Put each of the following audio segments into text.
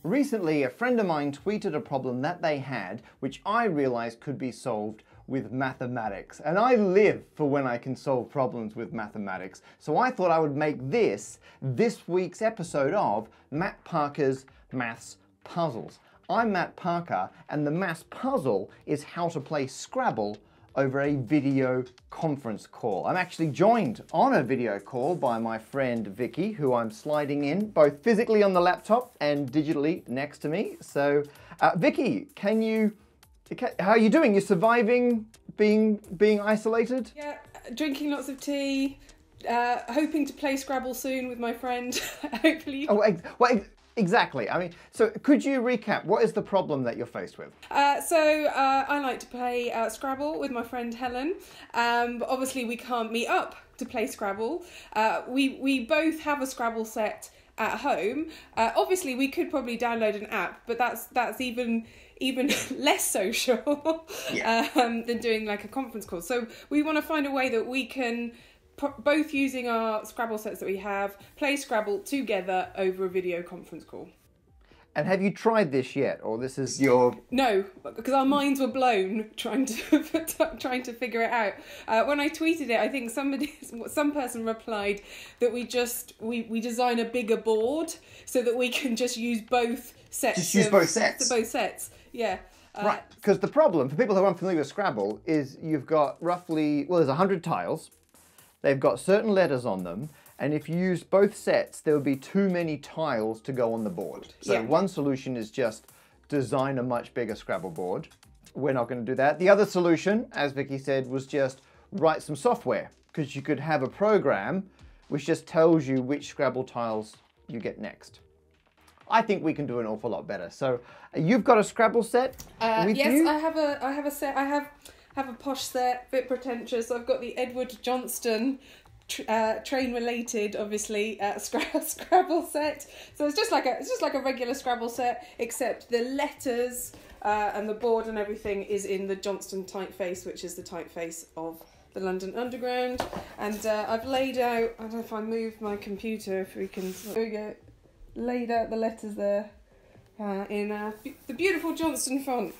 Recently, a friend of mine tweeted a problem that they had, which I realized could be solved with mathematics. And I live for when I can solve problems with mathematics. So I thought I would make this week's episode of Matt Parker's Maths Puzzles. I'm Matt Parker, and the maths puzzle is how to play Scrabble over a video conference call. I'm actually joined on a video call by my friend Vicky, who I'm sliding in both physically on the laptop and digitally next to me. So Vicky, how are you doing? You're surviving being isolated? Yeah, drinking lots of tea, hoping to play Scrabble soon with my friend, hopefully. Oh, exactly. I mean, so could you recap, what is the problem that you're faced with? I like to play Scrabble with my friend Helen, but obviously we can't meet up to play Scrabble. We both have a Scrabble set at home. Obviously we could probably download an app, but that's even less social than doing like a conference call. So we want to find a way that we can, both using our Scrabble sets that we have, play Scrabble together over a video conference call. And have you tried this yet, or this is your... No, because our minds were blown trying to figure it out. When I tweeted it, I think some person replied that we design a bigger board so that we can just use both sets. Just use both sets? Both sets, yeah. Right, because the problem, for people who aren't familiar with Scrabble, is you've got roughly, well, there's 100 tiles. They've got certain letters on them, and if you use both sets, there would be too many tiles to go on the board. So one solution is just design a much bigger Scrabble board. We're not going to do that. The other solution, as Vicky said, was just write some software, because you could have a program which just tells you which Scrabble tiles you get next. I think we can do an awful lot better. So you've got a Scrabble set with yes, you? I have a set. I have a posh set, a bit pretentious. I've got the Edward Johnston train related, obviously, Scrabble set. So it's just like a regular Scrabble set, except the letters and the board and everything is in the Johnston typeface, which is the typeface of the London Underground. And I've laid out, I don't know if I move my computer, if we can, there we go, laid out the letters there. In the beautiful Johnston font.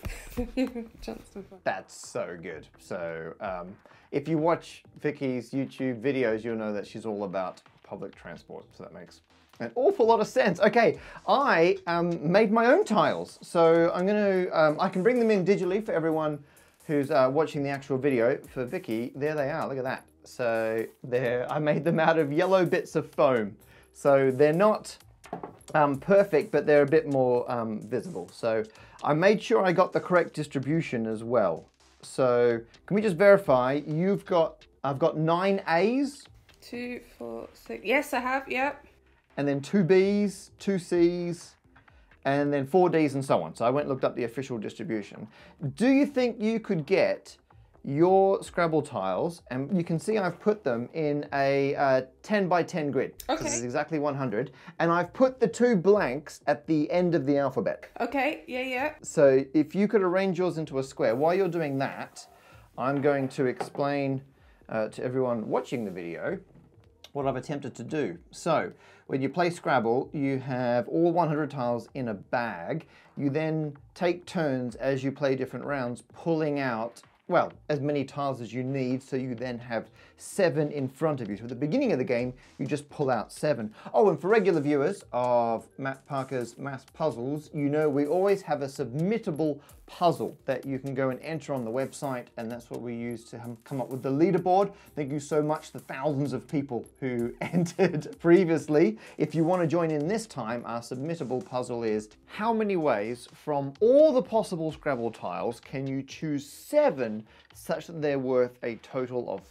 That's so good. So if you watch Vicky's YouTube videos, you'll know that she's all about public transport. So that makes an awful lot of sense. Okay, I made my own tiles. So I'm going to, I can bring them in digitally for everyone who's watching the actual video. For Vicky, there they are. Look at that. So I made them out of yellow bits of foam. So they're not perfect, but they're a bit more visible. So I made sure I got the correct distribution as well. So can we just verify I've got 9 A's? 2, 4, 6. Yes, I have, yep. And then 2 B's, 2 C's, and then 4 D's and so on. So I went and looked up the official distribution. Do you think you could get your Scrabble tiles, and you can see I've put them in a 10 by 10 grid. Okay. This is exactly 100. And I've put the 2 blanks at the end of the alphabet. Okay, yeah. So if you could arrange yours into a square, while you're doing that, I'm going to explain to everyone watching the video what I've attempted to do. So when you play Scrabble, you have all 100 tiles in a bag. You then take turns as you play different rounds, pulling out, well, as many tiles as you need, so you then have 7 in front of you. So at the beginning of the game, you just pull out 7. Oh, and for regular viewers of Matt Parker's Maths Puzzles, you know we always have a submittable puzzle that you can go and enter on the website, and that's what we use to come up with the leaderboard. Thank you so much to thousands of people who entered previously. If you want to join in this time, our submittable puzzle is how many ways from all the possible Scrabble tiles can you choose 7 such that they're worth a total of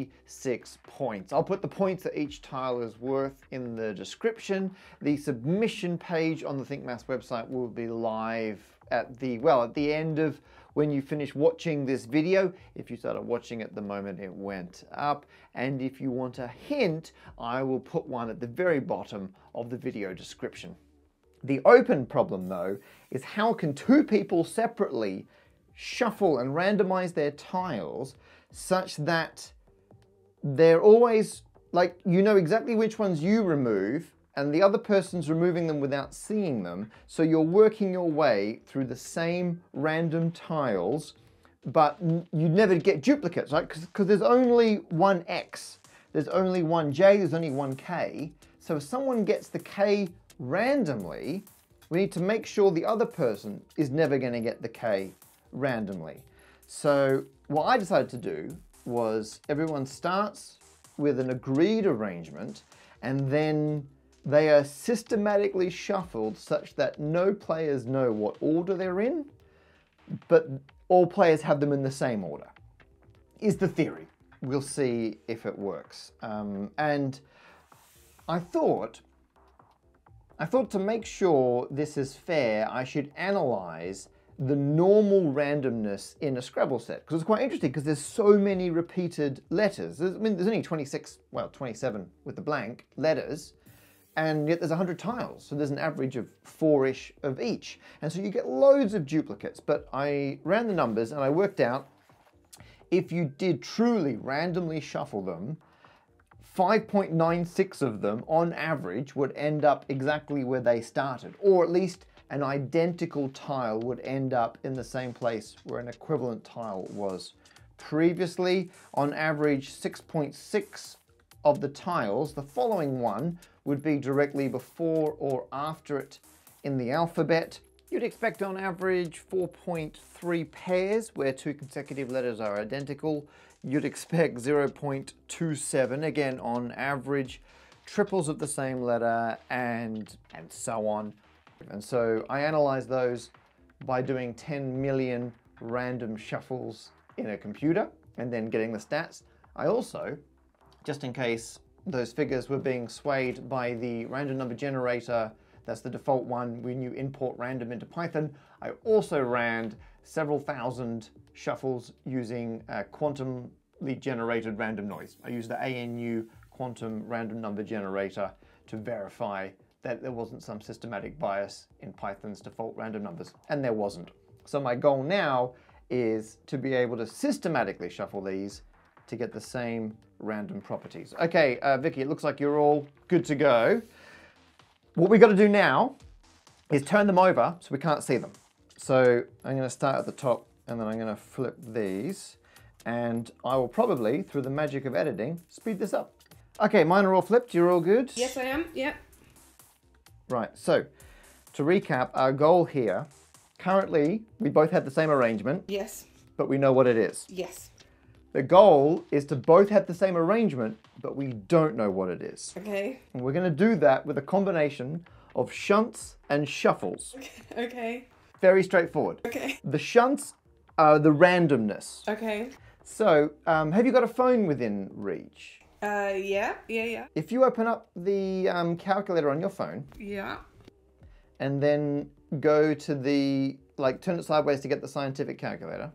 46 points. I'll put the points that each tile is worth in the description. The submission page on the Think Maths website will be live at the end of when you finish watching this video. If you started watching at the moment it went up, and if you want a hint, I will put one at the very bottom of the video description. The open problem though is how can 2 people separately shuffle and randomize their tiles such that they're always, like, you know exactly which ones you remove and the other person's removing them without seeing them. So you're working your way through the same random tiles, but you never get duplicates, right? Because there's only one X, there's only one J, there's only one K. So if someone gets the K randomly, we need to make sure the other person is never going to get the K randomly. So what I decided to do was everyone starts with an agreed arrangement, and then they are systematically shuffled such that no players know what order they're in, but all players have them in the same order, is the theory. We'll see if it works. And I thought to make sure this is fair, I should analyze the normal randomness in a Scrabble set, because it's quite interesting because there's so many repeated letters. I mean, there's only 26, well, 27 with the blank letters, and yet there's 100 tiles, so there's an average of 4-ish of each. And so you get loads of duplicates, but I ran the numbers and I worked out if you did truly randomly shuffle them, 5.96 of them on average would end up exactly where they started, or at least an identical tile would end up in the same place where an equivalent tile was previously. On average, 6.6 of the tiles, the following one would be directly before or after it in the alphabet. You'd expect on average 4.3 pairs where 2 consecutive letters are identical. You'd expect 0.27, again on average, triples of the same letter, and so on. And so I analyzed those by doing 10 million random shuffles in a computer and then getting the stats. I also, just in case those figures were being swayed by the random number generator, that's the default one when you import random into Python, I also ran several thousand shuffles using quantumly generated random noise. I used the ANU quantum random number generator to verify that there wasn't some systematic bias in Python's default random numbers, and there wasn't. So my goal now is to be able to systematically shuffle these to get the same random properties. Okay, Vicky, it looks like you're all good to go. What we got to do now is turn them over so we can't see them. So I'm going to start at the top, and then I'm going to flip these, and I will probably, through the magic of editing, speed this up. Okay, mine are all flipped. You're all good? Yes, I am. Yep. Right, so to recap, our goal here, currently we both have the same arrangement. Yes. But we know what it is. Yes. The goal is to both have the same arrangement, but we don't know what it is. Okay. And we're going to do that with a combination of shunts and shuffles. Okay. Very straightforward. Okay. The shunts are the randomness. Okay. So, have you got a phone within reach? Yeah. If you open up the calculator on your phone. Yeah. And then go to the, turn it sideways to get the scientific calculator.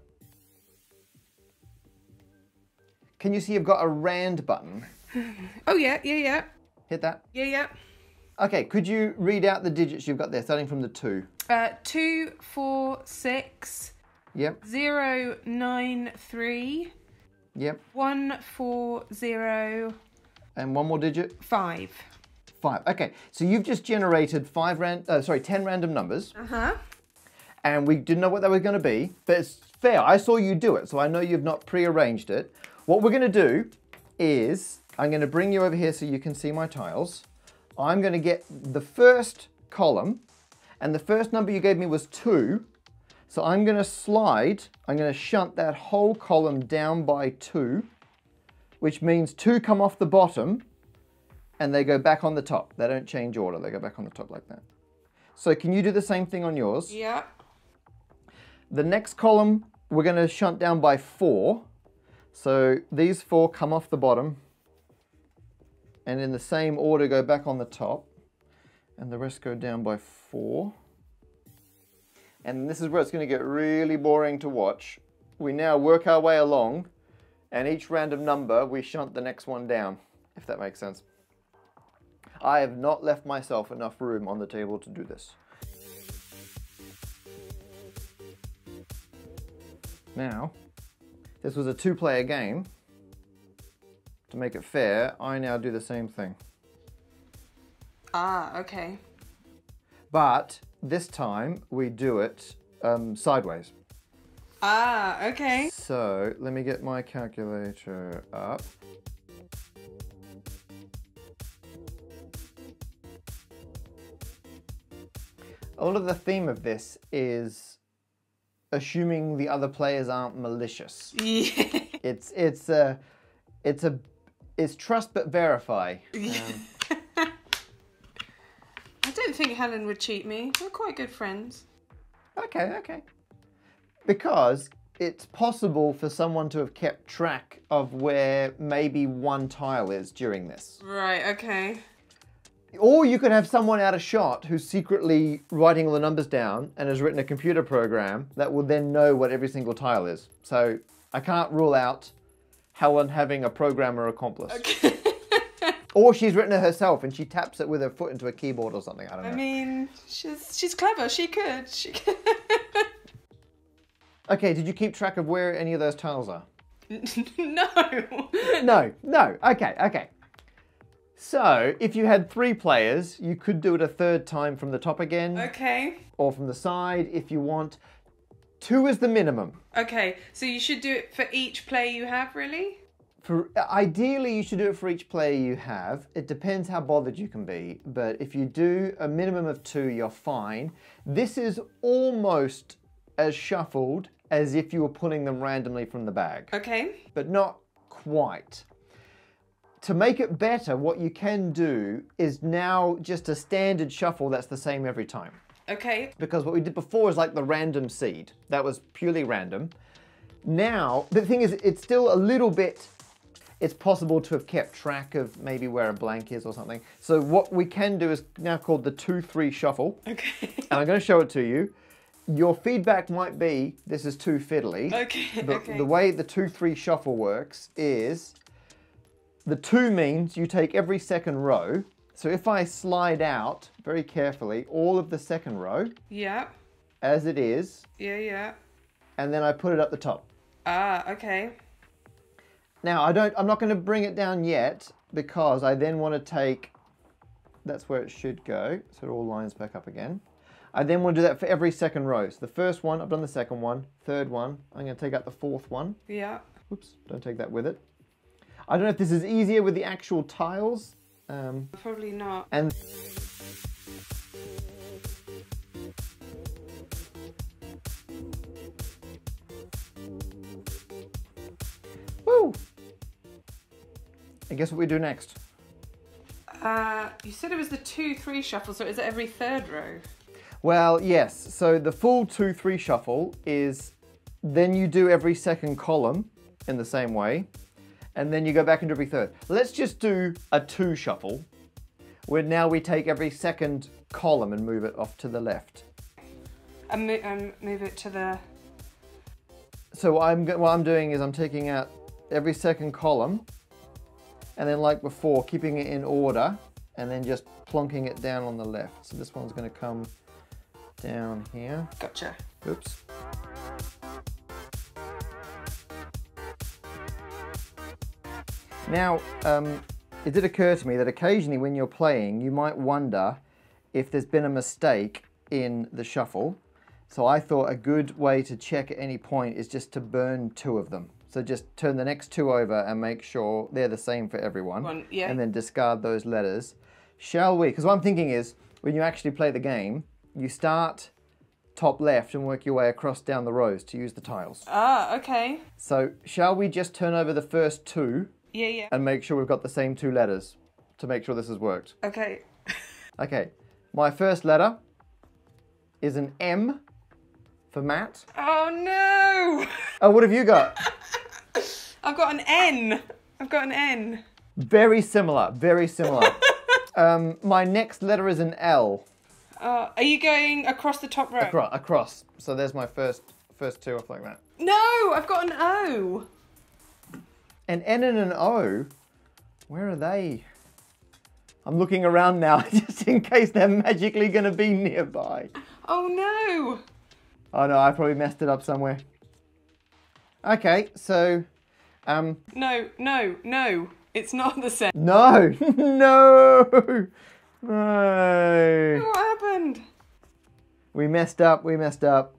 Can you see you've got a rand button? Oh, yeah. Hit that. Yeah. Okay, could you read out the digits you've got there, starting from the 2? 2, 4, 6. Yep. 0, 9, 3. Yep. 1, 4, 0. And one more digit? 5. 5. Okay, so you've just generated 10 random numbers. Uh-huh. And we didn't know what they were going to be, but it's fair. I saw you do it, so I know you've not prearranged it. What we're going to do is, I'm going to bring you over here so you can see my tiles. I'm going to get the first column, and the first number you gave me was 2. So I'm going to shunt that whole column down by 2, which means 2 come off the bottom, and they go back on the top. They don't change order, they go back on the top like that. So can you do the same thing on yours? Yeah. The next column, we're going to shunt down by 4. So these 4 come off the bottom, and in the same order go back on the top, and the rest go down by 4. And this is where it's going to get really boring to watch. We now work our way along, and each random number we shunt the next one down, if that makes sense. I have not left myself enough room on the table to do this. Now, this was a 2-player game. To make it fair, I now do the same thing. Ah, okay. But this time we do it sideways. Ah, okay. So let me get my calculator up. A lot of the theme of this is assuming the other players aren't malicious. Yeah. It's trust but verify. I don't think Helen would cheat me. We're quite good friends. Okay. Because it's possible for someone to have kept track of where maybe one tile is during this. Right, okay. Or you could have someone out of shot who's secretly writing all the numbers down and has written a computer program that will then know what every single tile is. So I can't rule out Helen having a programmer accomplice. Okay. Or she's written it herself and she taps it with her foot into a keyboard or something. I don't know. I mean, she's clever. She could. Okay, did you keep track of where any of those tiles are? No. No. Okay. So, if you had 3 players, you could do it a third time from the top again. Okay. Or from the side if you want. 2 is the minimum. Okay, so you should do it for each player you have, really? Ideally, you should do it for each player you have. It depends how bothered you can be. But if you do a minimum of 2, you're fine. This is almost as shuffled as if you were pulling them randomly from the bag. Okay. But not quite. To make it better, what you can do is now just a standard shuffle that's the same every time. Okay. Because what we did before is like the random seed. That was purely random. Now, the thing is, it's still a little bit, it's possible to have kept track of maybe where a blank is or something. So what we can do is now called the 2-3 shuffle. Okay. And I'm going to show it to you. Your feedback might be, this is too fiddly. Okay. But the way the 2-3 shuffle works is, the 2 means you take every second row. So if I slide out very carefully all of the second row. Yeah. As it is. Yeah. And then I put it up the top. Ah, okay. Now I'm not going to bring it down yet because I then want to take, that's where it should go. So it all lines back up again. I then want to do that for every second row. So the first one, I've done the second one, third one, I'm going to take out the fourth one. Yeah. Oops, don't take that with it. I don't know if this is easier with the actual tiles. Probably not. And woo! And guess what we do next? You said it was the 2-3 shuffle, so is it every third row? Well, yes. So the full 2-3 shuffle is then you do every second column in the same way, and then you go back into every third. Let's just do a 2 shuffle, where now we take every second column and move it off to the left. And move it to the... So what I'm doing is I'm taking out every second column, and then like before, keeping it in order, and then just plonking it down on the left. So this one's going to come down here. Gotcha. Oops. Now, it did occur to me that occasionally when you're playing, you might wonder if there's been a mistake in the shuffle. So I thought a good way to check at any point is just to burn 2 of them. So just turn the next 2 over and make sure they're the same for everyone. Yeah. And then discard those letters. Shall we? Because what I'm thinking is, when you actually play the game, you start top left and work your way across down the rows to use the tiles. Ah, okay. So shall we just turn over the first 2? Yeah. And make sure we've got the same 2 letters to make sure this has worked. Okay. Okay, my first letter is an M for Matt. Oh no! Oh, what have you got? I've got an N. I've got an N. Very similar, very similar. My next letter is an L. Are you going across the top row? Across. So there's my first 2 off like that. No, I've got an O. An N and an O? Where are they? I'm looking around now just in case they're magically going to be nearby. Oh no! Oh no, I probably messed it up somewhere. Okay, so... No, it's not the same. No, no! No. What happened? We messed up. We messed up.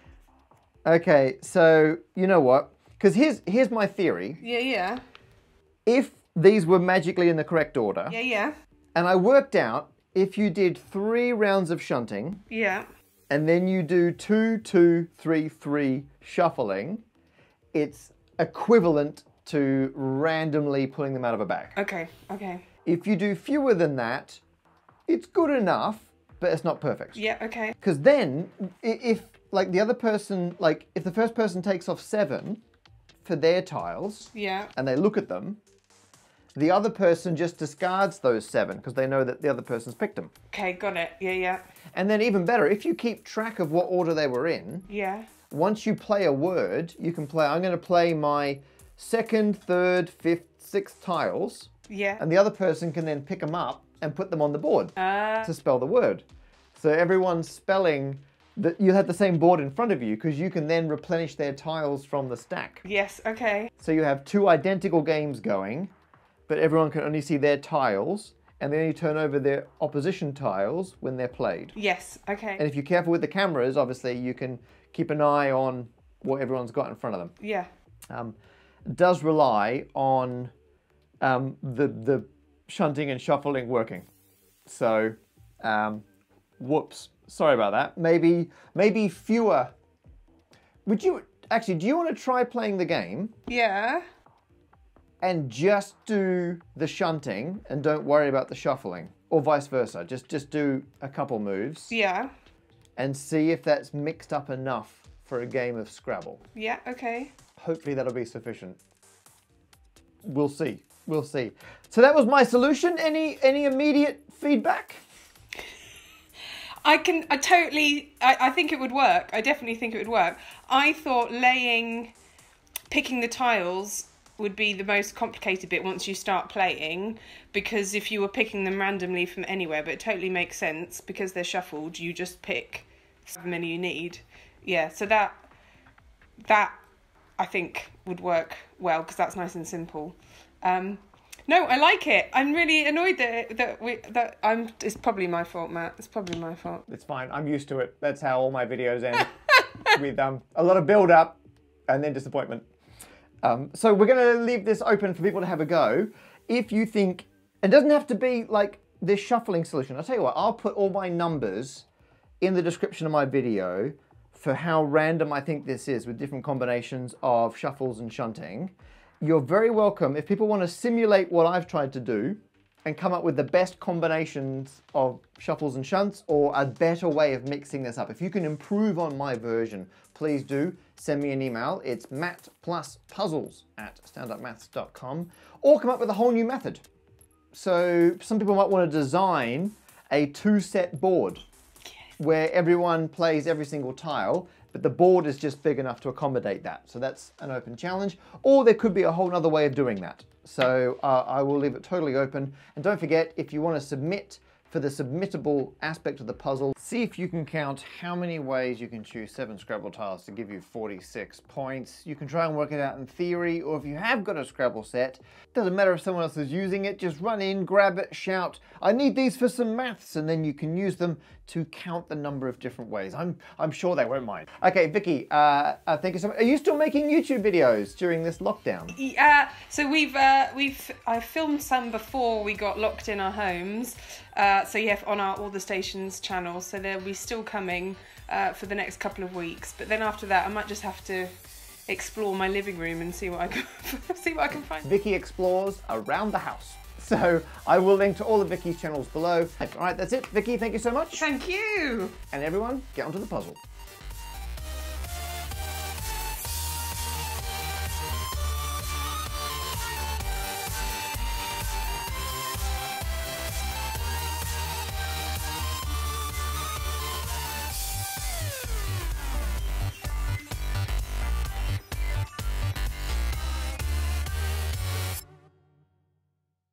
Okay, so you know what? Because here's my theory. Yeah. If these were magically in the correct order, Yeah. and I worked out if you did 3 rounds of shunting, Yeah. and then you do 2, 2, 3, 3 shuffling, it's equivalent to randomly pulling them out of a bag. Okay. If you do fewer than that, it's good enough, but it's not perfect. Yeah, okay. Because then, if like the other person, like if the first person takes off 7 for their tiles, Yeah. and they look at them, the other person just discards those 7 because they know that the other person's picked them. Okay, got it. Yeah. And then even better, if you keep track of what order they were in, Yeah. once you play a word, you can play, I'm going to play my 2nd, 3rd, 5th, 6th tiles, Yeah. and the other person can then pick them up and put them on the board to spell the word. So everyone's spelling, you have the same board in front of you because you can then replenish their tiles from the stack. Yes, okay. So you have 2 identical games going, but everyone can only see their tiles, and they only turn over their opposition tiles when they're played. Yes, okay. And if you're careful with the cameras, obviously you can keep an eye on what everyone's got in front of them. Yeah. Does rely on the shunting and shuffling working. So, whoops, sorry about that. Maybe fewer. Do you want to try playing the game Yeah. and just do the shunting and don't worry about the shuffling, or vice versa? Just do a couple moves Yeah. and see if that's mixed up enough for a game of Scrabble. Yeah, okay. Hopefully that'll be sufficient. We'll see. We'll see. So that was my solution. Any immediate feedback? I think it would work. I definitely think it would work. I thought picking the tiles would be the most complicated bit once you start playing, because if you were picking them randomly from anywhere, but it totally makes sense because they're shuffled, you just pick however many you need. Yeah, so that I think would work well because that's nice and simple. No, I like it. I'm really annoyed it's probably my fault, Matt. It's probably my fault. It's fine. I'm used to it. That's how all my videos end. With a lot of build up and then disappointment. So we're going to leave this open for people to have a go. If you think, it doesn't have to be like this shuffling solution. I'll tell you what, I'll put all my numbers in the description of my video for how random I think this is with different combinations of shuffles and shunting. You're very welcome. If people want to simulate what I've tried to do and come up with the best combinations of shuffles and shunts or a better way of mixing this up, if you can improve on my version, please do send me an email. It's mattpluspuzzles@standupmaths.com, or come up with a whole new method. So some people might want to design a 2-set board where everyone plays every single tile, but the board is just big enough to accommodate that. So that's an open challenge. Or there could be a whole other way of doing that. So I will leave it totally open. And don't forget, if you want to submit for the submittable aspect of the puzzle, see if you can count how many ways you can choose 7 Scrabble tiles to give you 46 points. You can try and work it out in theory, or if you have got a Scrabble set, doesn't matter if someone else is using it, just run in, grab it, shout, I need these for some maths, and then you can use them to count the number of different ways. I'm sure they won't mind. Okay, Vicky, thank you so much. Are you still making YouTube videos during this lockdown? Yeah, so I filmed some before we got locked in our homes. So yeah, on our All the Stations channel. So they'll be still coming for the next couple of weeks. But then after that, I might just have to explore my living room and see what I can find. Vicky explores around the house. So I will link to all of Vicky's channels below. All right, that's it. Vicky, thank you so much. Thank you. And everyone, get onto the puzzle.